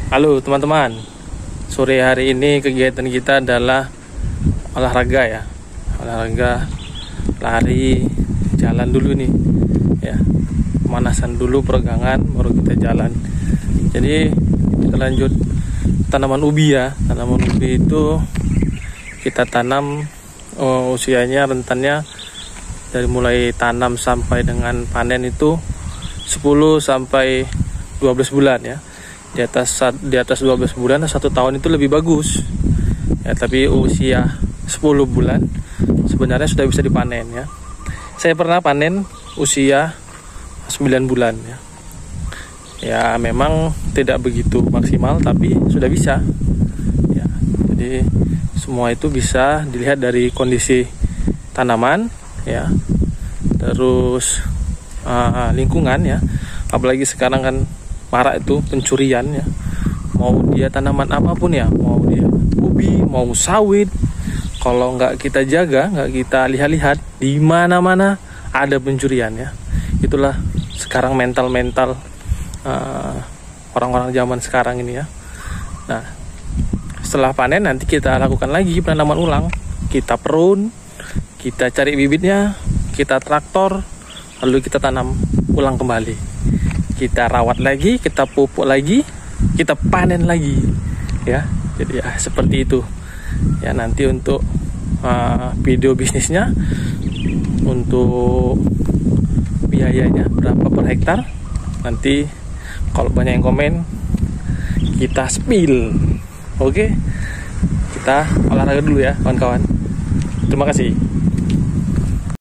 Halo teman-teman, sore hari ini kegiatan kita adalah olahraga ya. Olahraga, lari, jalan dulu nih ya. Pemanasan dulu, peregangan, baru kita jalan. Jadi kita lanjut tanaman ubi ya. Tanaman ubi itu kita tanam usianya, rentannya dari mulai tanam sampai dengan panen itu 10 sampai 12 bulan ya. Di atas 12 bulan, 1 tahun itu lebih bagus ya, tapi usia 10 bulan sebenarnya sudah bisa dipanen ya. Saya pernah panen usia 9 bulan ya. Ya memang tidak begitu maksimal, tapi sudah bisa ya. Jadi semua itu bisa dilihat dari kondisi tanaman ya, terus lingkungan ya. Apalagi sekarang kan marak itu pencurian ya. Mau dia tanaman apapun ya, mau dia ubi, mau sawit, kalau nggak kita jaga, nggak kita lihat-lihat, di mana-mana ada pencurian ya. Itulah sekarang mental orang-orang zaman sekarang ini ya. Nah, setelah panen nanti kita lakukan lagi penanaman ulang. Kita prune, kita cari bibitnya, kita traktor, lalu kita tanam ulang kembali. Kita rawat lagi, kita pupuk lagi, kita panen lagi ya. Jadi ya seperti itu ya. Nanti untuk video bisnisnya, untuk biayanya berapa per hektar, nanti kalau banyak yang komen kita spill. Oke, kita olahraga dulu ya kawan-kawan. Terima kasih.